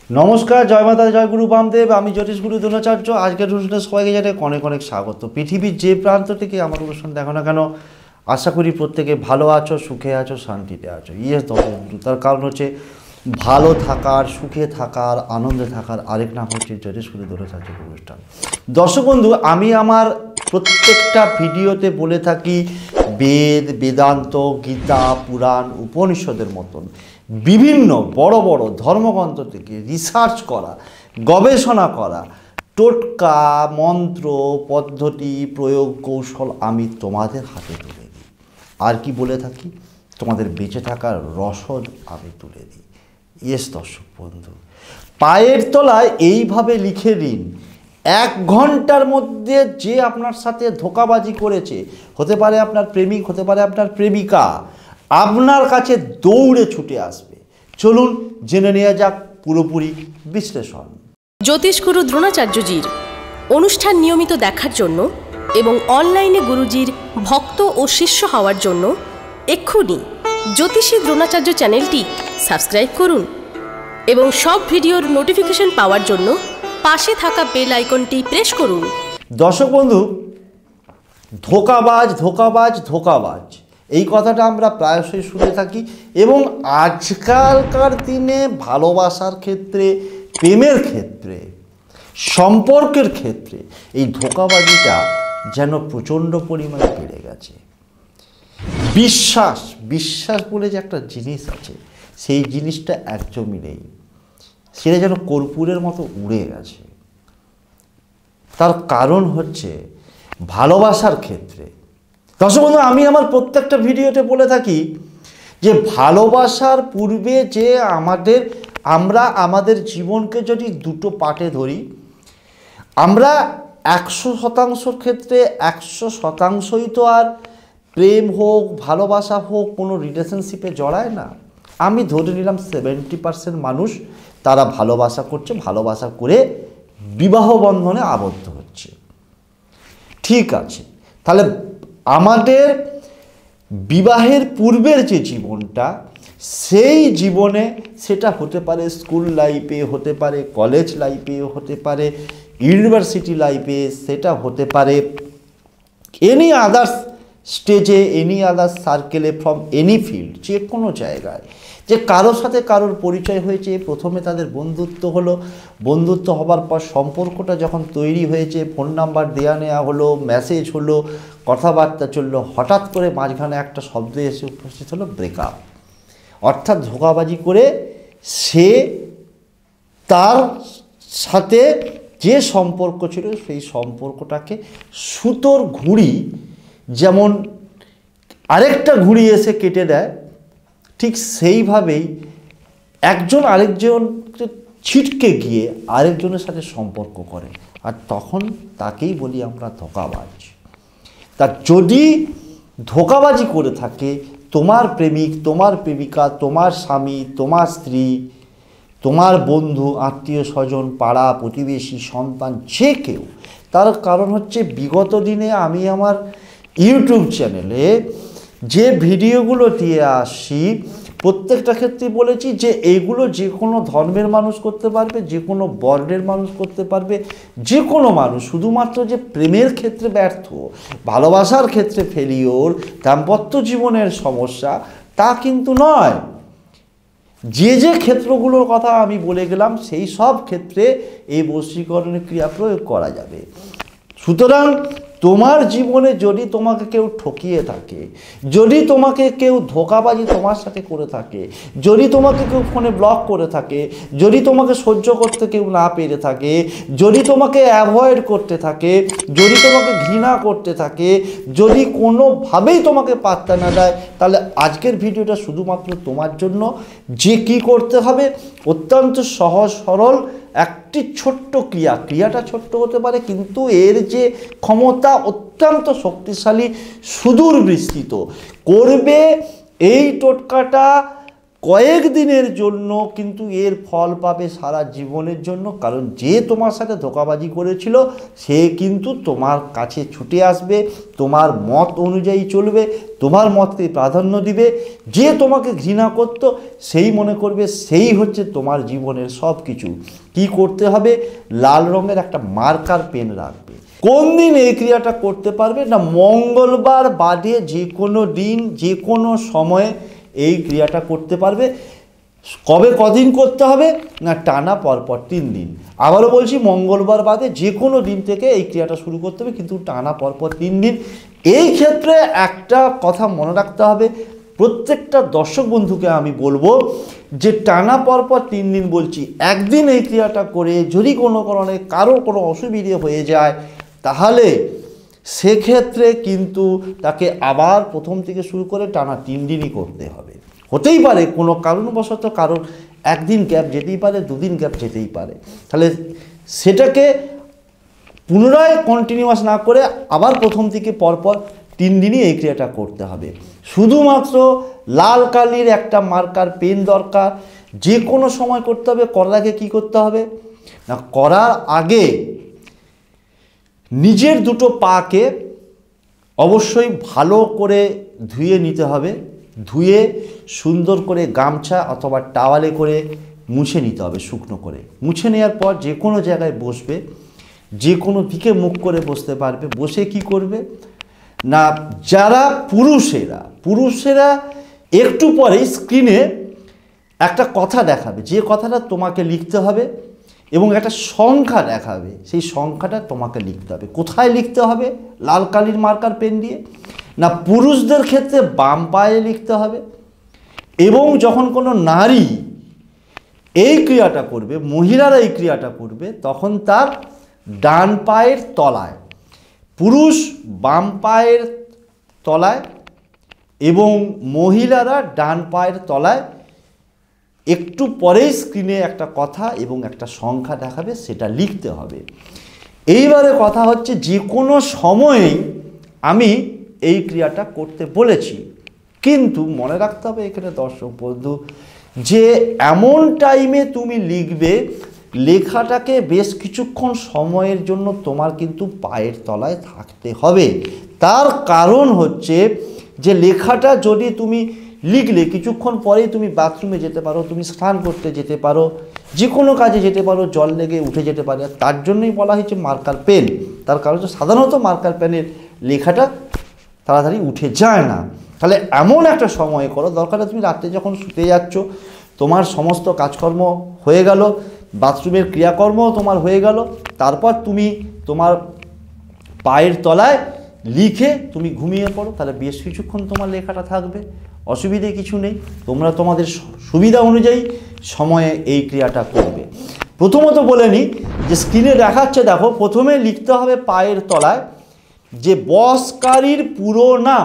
নমস্কার, জয় মাতা, জয় গুরু বামদেব। আমি জ্যোতিষ গুরু দ্রোণাচার্য। আজকের অনুষ্ঠানে সবাইকে জানাই অনেক অনেক স্বাগত। পৃথিবীর যে প্রান্ত থেকে আমার অনুষ্ঠান দেখো না কেন, আশা করি প্রত্যেকে ভালো আছো, সুখে আছো, শান্তিতে আছো। ইয়েস দর্শক বন্ধু, তার কারণ হচ্ছে ভালো থাকার, সুখে থাকার, আনন্দে থাকার আরেক নাম হচ্ছে জ্যোতিষ গুরু দ্রোণাচার্যের অনুষ্ঠান। দর্শক বন্ধু, আমি আমার প্রত্যেকটা ভিডিওতে বলে থাকি বেদ, বেদান্ত, গীতা, পুরাণ, উপনিষদের মতন বিভিন্ন বড় বড় ধর্মগ্রন্থ থেকে রিসার্চ করা, গবেষণা করা টোটকা, মন্ত্র, পদ্ধতি, প্রয়োগ, কৌশল আমি তোমাদের হাতে তুলে দিই। আর কি বলে থাকি, তোমাদের বেঁচে থাকার রসদ আমি তুলে দিই। ইয়েস দর্শক বন্ধু, পায়ের তলায় এইভাবে লিখে দিন, 1 ঘন্টার মধ্যে যে আপনার সাথে ধোঁকাবাজি করেছে, হতে পারে আপনার প্রেমিক, হতে পারে আপনার প্রেমিকা, আপনার কাছে দৌড়ে ছুটে আসবে। চলুন জেনে নেওয়া যাক পুরোপুরি বিশ্লেষণ। জ্যোতিষগুরু দ্রোণাচার্যজির অনুষ্ঠান নিয়মিত দেখার জন্য এবং অনলাইনে গুরুজির ভক্ত ও শিষ্য হওয়ার জন্য এক্ষুনি জ্যোতিষী দ্রোণাচার্য চ্যানেলটি সাবস্ক্রাইব করুন এবং সব ভিডিওর নোটিফিকেশন পাওয়ার জন্য পাশে থাকা বেল আইকনটি প্রেস করুন। দর্শক বন্ধু, ধোঁকাবাজ ধোঁকাবাজ ধোঁকাবাজ এই কথাটা আমরা প্রায়শই শুনে থাকি এবং আজকালকার দিনে ভালোবাসার ক্ষেত্রে, প্রেমের ক্ষেত্রে, সম্পর্কের ক্ষেত্রে এই ধোঁকাবাজিটা যেন প্রচণ্ড পরিমাণে বেড়ে গেছে। বিশ্বাস বিশ্বাস বলে যে একটা জিনিস আছে, সেই জিনিসটা একদমই নেই। সেটা যেন কর্পূরের মতো উড়ে গেছে। তার কারণ হচ্ছে ভালোবাসার ক্ষেত্রে। দর্শক বন্ধু, আমি আমার প্রত্যেকটা ভিডিওতে বলে থাকি যে ভালোবাসার পূর্বে যে আমরা আমাদের জীবনকে যদি দুটো পার্টে ধরি, আমরা 100% ক্ষেত্রে 100%ই তো আর প্রেম হোক, ভালোবাসা হোক, কোনো রিলেশনশিপে জড়ায় না। আমি ধরে নিলাম 70% মানুষ তারা ভালোবাসা করছে, ভালোবাসা করে বিবাহ বন্ধনে আবদ্ধ হচ্ছে। ঠিক আছে, তাহলে আমাদের বিবাহের পূর্বের যে জীবনটা, সেই জীবনে সেটা হতে পারে স্কুল লাইফে, হতে পারে কলেজ লাইফে, হতে পারে ইউনিভার্সিটি লাইফে, সেটা হতে পারে এনি আদার্স স্টেজে, এনি আদার্স সার্কেলে, ফ্রম এনি ফিল্ড, যে কোনো জায়গায় যে কারোর সাথে কারোর পরিচয় হয়েছে, প্রথমে তাদের বন্ধুত্ব হলো, বন্ধুত্ব হবার পর সম্পর্কটা যখন তৈরি হয়েছে, ফোন নাম্বার দেওয়া নেওয়া হলো, মেসেজ হলো, কথাবার্তা চললো, হঠাৎ করে মাঝখানে একটা শব্দ এসে উপস্থিত হলো ব্রেকআপ। অর্থাৎ ধোঁকাবাজি করে সে তার সাথে যে সম্পর্ক ছিল সেই সম্পর্কটাকে সুতোর ঘুড়ি যেমন আরেকটা ঘুড়ি এসে কেটে দেয়, ঠিক সেইভাবেই একজন আরেকজনকে ছিটকে গিয়ে আরেকজনের সাথে সম্পর্ক করে, আর তখন তাকেই বলি আমরা ধোঁকাবাজ। তা যদি ধোঁকাবাজি করে থাকে তোমার প্রেমিক, তোমার প্রেমিকা, তোমার স্বামী, তোমার স্ত্রী, তোমার বন্ধু, আত্মীয় স্বজন, পাড়া প্রতিবেশী, সন্তান, যে কেউ, তার কারণ হচ্ছে বিগত দিনে আমি আমার ইউটিউব চ্যানেলে যে ভিডিওগুলো দিয়ে আসি প্রত্যেকটা ক্ষেত্রে বলেছি যে এইগুলো যে কোনো ধর্মের মানুষ করতে পারবে, যে কোনো বর্ণের মানুষ করতে পারবে, যে কোনো মানুষ। শুধুমাত্র যে প্রেমের ক্ষেত্রে ব্যর্থ, ভালোবাসার ক্ষেত্রে ফেলিওর, দাম্পত্য জীবনের সমস্যা, তা কিন্তু নয়। যে যে ক্ষেত্রগুলোর কথা আমি বলে গেলাম সেই সব ক্ষেত্রে এই বশীকরণের ক্রিয়া প্রয়োগ করা যাবে। সুতরাং তোমার জীবনে যদি তোমাকে কেউ ঠকিয়ে থাকে, যদি তোমাকে কেউ ধোঁকাবাজি তোমার সাথে করে থাকে, যদি তোমাকে কেউ ফোনে ব্লক করে থাকে, যদি তোমাকে সহ্য করতে কেউ না পেরে থাকে, যদি তোমাকে অ্যাভয়েড করতে থাকে, যদি তোমাকে ঘৃণা করতে থাকে, যদি কোনোভাবেই তোমাকে পাত্তা না দেয়, তাহলে আজকের ভিডিওটা শুধুমাত্র তোমার জন্য। যে কি করতে হবে, অত্যন্ত সহজ সরল একটি ছোট্ট ক্রিয়াটা ছোট্ট হতে পারে, কিন্তু এর যে ক্ষমতা অত্যন্ত শক্তিশালী, সুদূর বিস্তৃত। করবে এই টোটকাটা কয়েক দিনের জন্য, কিন্তু এর ফল পাবে সারা জীবনের জন্য। কারণ যে তোমার সাথে ধোঁকাবাজি করেছিল সে কিন্তু তোমার কাছে ছুটে আসবে, তোমার মত অনুযায়ী চলবে, তোমার মতকে প্রাধান্য দিবে। যে তোমাকে ঘৃণা করত সেই মনে করবে সেই হচ্ছে তোমার জীবনের সব কিছু। কী করতে হবে? লাল রঙের একটা মার্কার পেন রাখবে। কোন দিন এই ক্রিয়াটা করতে পারবে না? মঙ্গলবার বাদে যে কোনো দিন, যে কোনো সময়ে এই ক্রিয়াটা করতে পারবে। কবে কদিন করতে হবে না? টানা পরপর 3 দিন। আবারও বলছি, মঙ্গলবার বাদে যে কোনো দিন থেকে এই ক্রিয়াটা শুরু করতে হবে, কিন্তু টানা পরপর 3 দিন। এই ক্ষেত্রে একটা কথা মনে রাখতে হবে, প্রত্যেকটা দর্শক বন্ধুকে আমি বলবো যে টানা পরপর 3 দিন বলছি, একদিন এই ক্রিয়াটা করে যদি কোনো কারণে কারো কোনো অসুবিধে হয়ে যায় তাহলে সেক্ষেত্রে কিন্তু তাকে আবার প্রথম থেকে শুরু করে টানা 3 দিনই করতে হবে। হতেই পারে কোনো কারণবশত কারণ একদিন গ্যাপ যেতেই পারে, 2 দিন গ্যাপ যেতেই পারে। তাহলে সেটাকে পুনরায় কন্টিনিউয়াস না করে আবার প্রথম থেকে পরপর 3 দিনই এই ক্রিয়াটা করতে হবে। শুধুমাত্র লাল কালির একটা মার্কার পেন দরকার। যে কোনো সময় করতে হবে। করার আগে কী করতে হবে না? করার আগে নিজের দুটো পাকে অবশ্যই ভালো করে ধুয়ে নিতে হবে। ধুয়ে সুন্দর করে গামছা অথবা টাওয়ালে করে মুছে নিতে হবে, শুকনো করে। মুছে নেওয়ার পর যে কোনো জায়গায় বসবে, যে কোনো দিকে মুখ করে বসতে পারবে। বসে কি করবে না, যারা পুরুষেরা একটু পরেই স্ক্রিনে একটা কথা দেখাবে, যে কথাটা তোমাকে লিখতে হবে এবং একটা সংখ্যা দেখাবে, সেই সংখ্যাটা তোমাকে লিখতে হবে। কোথায় লিখতে হবে? লাল কালির মার্কার পেন দিয়ে না, পুরুষদের ক্ষেত্রে বাম পায়ে লিখতে হবে। এবং যখন কোনো নারী এই ক্রিয়াটা করবে, মহিলারা এই ক্রিয়াটা করবে, তখন তার ডান পায়ের তলায়, পুরুষ বাম পায়ের তলায় এবং মহিলারা ডান পায়ের তলায় একটু পরেই স্ক্রিনে একটা কথা এবং একটা সংখ্যা দেখাবে, সেটা লিখতে হবে। এইবারে কথা হচ্ছে, যে কোনো সময়েই আমি এই ক্রিয়াটা করতে বলেছি, কিন্তু মনে রাখতে হবে এখানে দর্শক বন্ধু যে এমন টাইমে তুমি লিখবে, লেখাটাকে বেশ কিছুক্ষণ সময়ের জন্য তোমার কিন্তু পায়ের তলায় থাকতে হবে। তার কারণ হচ্ছে যে লেখাটা যদি তুমি লিখলে কিছুক্ষণ পরেই তুমি বাথরুমে যেতে পারো, তুমি স্নান করতে যেতে পারো, যে কোনো কাজে যেতে পারো, জল লেগে উঠে যেতে পারে। তার জন্যই বলা হয়েছে মার্কার পেন। তার কারণ হচ্ছে সাধারণত মার্কার পেনের লেখাটা তাড়াতাড়ি উঠে যায় না। তাহলে এমন একটা সময় করো, দরকার তুমি রাত্রে যখন শুতে যাচ্ছ, তোমার সমস্ত কাজকর্ম হয়ে গেল, বাথরুমের ক্রিয়াকর্মও তোমার হয়ে গেল, তারপর তুমি তোমার পায়ের তলায় লিখে তুমি ঘুমিয়ে পড়ো। তাহলে বেশ কিছুক্ষণ তোমার লেখাটা থাকবে, অসুবিধে কিছু নেই। তোমরা তোমাদের সুবিধা অনুযায়ী সময়ে এই ক্রিয়াটা করবে। প্রথমত বলে নিই যে স্ক্রিনে দেখাচ্ছে, দেখো প্রথমে লিখতে হবে পায়ের তলায় যে বসকারীর পুরো নাম,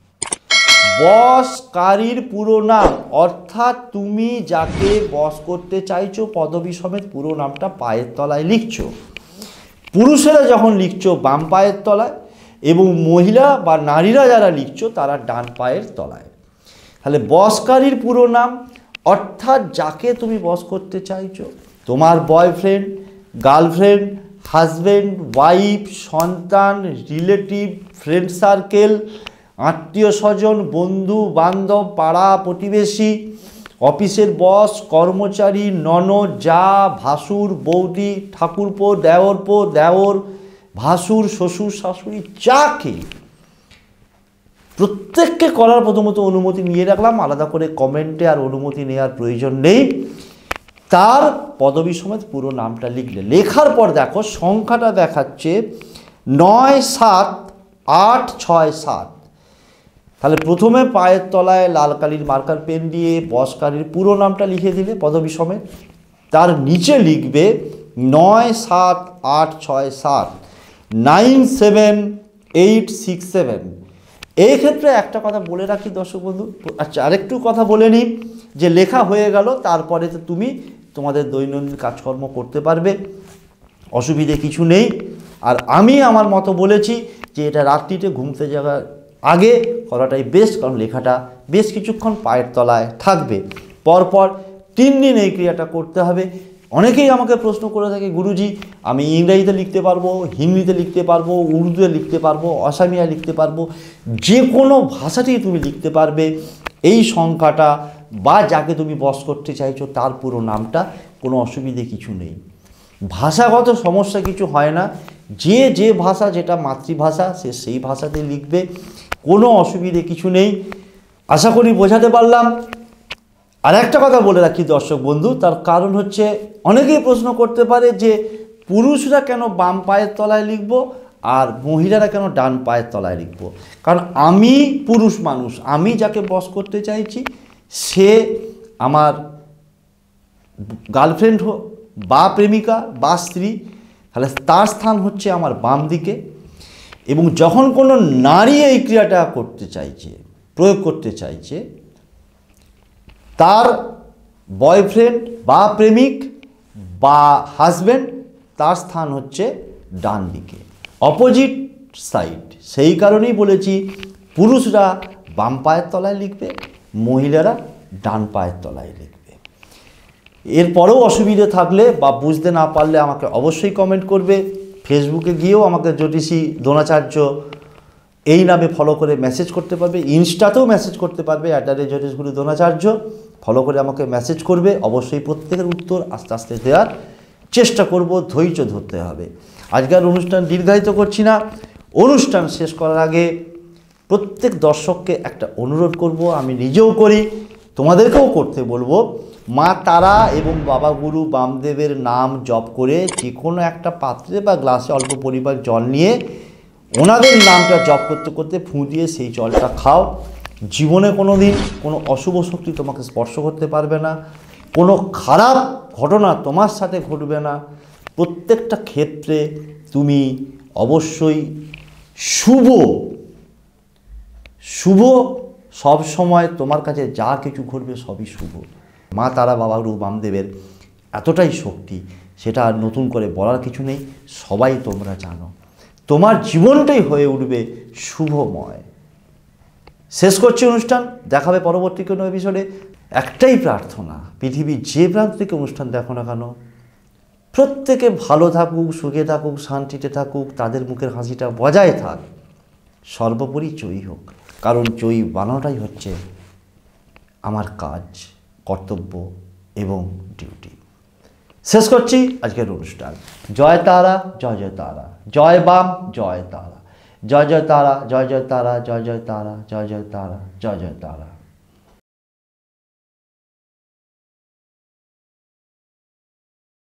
বসকারীর পুরো নাম, অর্থাৎ তুমি যাকে বস করতে চাইছো পদবী সমেত পুরো নামটা পায়ের তলায় লিখছো। পুরুষেরা যখন লিখছো বাম পায়ের তলায় এবং মহিলা বা নারীরা যারা লিখছো তারা ডান পায়ের তলায়। তাহলে বসকারীর পুরো নাম অর্থাৎ যাকে তুমি বস করতে চাইছো, তোমার বয়ফ্রেন্ড, গার্লফ্রেন্ড, হাজব্যান্ড, ওয়াইফ, সন্তান, রিলেটিভ, ফ্রেন্ড সার্কেল, আত্মীয় স্বজন, বন্ধু বান্ধব, পাড়া প্রতিবেশী, অফিসের বস, কর্মচারী, ননদ, যা, ভাসুর, বৌদি, ঠাকুরপো, দেওর, ভাসুর, শ্বশুর, শাশুড়ি, যাকে প্রত্যেককে করার প্রথমত অনুমতি নিয়ে রাখলাম। আলাদা করে কমেন্টে আর অনুমতি নেওয়ার প্রয়োজন নেই। তার পদবী সমেত পুরো নামটা লিখলে, লেখার পর দেখো সংখ্যাটা দেখাচ্ছে 97867। তাহলে প্রথমে পায়ের তলায় লাল কালির মার্কার পেন দিয়ে বসকারীর পুরো নামটা লিখে দিলে পদবী সমেত। তার নিচে লিখবে 97867 97867। এই ক্ষেত্রে একটা কথা বলে রাখি দর্শক বন্ধু, আচ্ছা আরেকটু কথা বলে নিই যে লেখা হয়ে গেল, তারপরে তো তুমি তোমাদের দৈনন্দিন কাজকর্ম করতে পারবে, অসুবিধে কিছু নেই। আর আমি আমার মতো বলেছি যে এটা রাত্রিতে ঘুমতে যাওয়ার আগে করাটাই বেস্ট, কারণ লেখাটা বেশ কিছুক্ষণ পায়ের তলায় থাকবে। পরপর 3 দিন এই ক্রিয়াটা করতে হবে। অনেকেই আমাকে প্রশ্ন করে থাকে, গুরুজি আমি ইংরেজিতে লিখতে পারবো, হিন্দিতে লিখতে পারবো, উর্দুতে লিখতে পারবো, অসামিয়া লিখতে পারবো, যে কোনো ভাষাতেই তুমি লিখতে পারবে এই সংখ্যাটা বা যাকে তুমি বশ করতে চাইছো তার পুরো নামটা, কোনো অসুবিধে কিছু নেই। ভাষাগত সমস্যা কিছু হয় না, যে ভাষা যেটা মাতৃভাষা সে সেই ভাষাতে লিখবে, কোনো অসুবিধে কিছু নেই। আশা করি বোঝাতে পারলাম। আর একটা কথা বলে রাখি দর্শক বন্ধু, তার কারণ হচ্ছে অনেকেই প্রশ্ন করতে পারে যে পুরুষরা কেন বাম পায়ের তলায় লিখব আর মহিলারা কেন ডান পায়ের তলায় লিখব। কারণ আমি পুরুষ মানুষ, আমি যাকে বশ করতে চাইছি সে আমার গার্লফ্রেন্ড হোক বা প্রেমিকা বা স্ত্রী, তাহলে তার স্থান হচ্ছে আমার বাম দিকে। এবং যখন কোনো নারী এই ক্রিয়াটা করতে চাইছে, প্রয়োগ করতে চাইছে, তার বয়ফ্রেন্ড বা প্রেমিক বা হাজব্যান্ড তার স্থান হচ্ছে ডান দিকে, অপোজিট সাইড। সেই কারণেই বলেছি পুরুষরা বাম পায়ের তলায় লিখবে, মহিলারা ডান পায়ের তলায় লিখবে। এরপরেও অসুবিধে থাকলে বা বুঝতে না পারলে আমাকে অবশ্যই কমেন্ট করবে। ফেসবুকে গিয়েও আমাকে জ্যোতিষী দ্রোণাচার্য এই নামে ফলো করে মেসেজ করতে পারবে, ইনস্টাতেও মেসেজ করতে পারবে জ্যোতিষগুরু দ্রোণাচার্য, ফলো করে আমাকে মেসেজ করবে। অবশ্যই প্রত্যেকের উত্তর আস্তে আস্তে দেওয়ার চেষ্টা করব, ধৈর্য ধরতে হবে। আজকের অনুষ্ঠান দীর্ঘায়িত করছি না। অনুষ্ঠান শেষ করার আগে প্রত্যেক দর্শককে একটা অনুরোধ করব, আমি নিজেও করি, তোমাদেরকেও করতে বলবো। মা তারা এবং বাবা গুরু বামদেবের নাম জপ করে যে কোনো একটা পাত্রে বা গ্লাসে অল্প পরিমাণ জল নিয়ে ওনাদের নামটা জপ করতে করতে ফুঁ দিয়ে সেই জলটা খাও। জীবনে কোনো দিন কোনো অশুভ শক্তি তোমাকে স্পর্শ করতে পারবে না, কোনো খারাপ ঘটনা তোমার সাথে ঘটবে না। প্রত্যেকটা ক্ষেত্রে তুমি অবশ্যই শুভ সব সময় তোমার কাছে যা কিছু ঘটবে সবই শুভ। মা তারা বাবা গুরু বামদেবের এতটাই শক্তি, সেটা আর নতুন করে বলার কিছু নেই, সবাই তোমরা জানো। তোমার জীবনটাই হয়ে উঠবে শুভময়। শেষ করছি অনুষ্ঠান, দেখাবে পরবর্তী কোনো এপিসোডে। একটাই প্রার্থনা, পৃথিবীর যে প্রান্ত থেকে অনুষ্ঠান দেখো না কেন, প্রত্যেকে ভালো থাকুক, সুখে থাকুক, শান্তিতে থাকুক, তাদের মুখের হাসিটা বজায় থাক, সর্বোপরি জয়ী হোক। কারণ জয়ী বানানোটাই হচ্ছে আমার কাজ, কর্তব্য এবং ডিউটি। শেষ করছি আজকের অনুষ্ঠান। জয় তারা, জয় জয় তারা, জয় বাম, জয় তারা, জয় জয় তারা, জয় জয় তারা, জয় জয় তারা, জয় জয় তারা, জয় জয় তারা।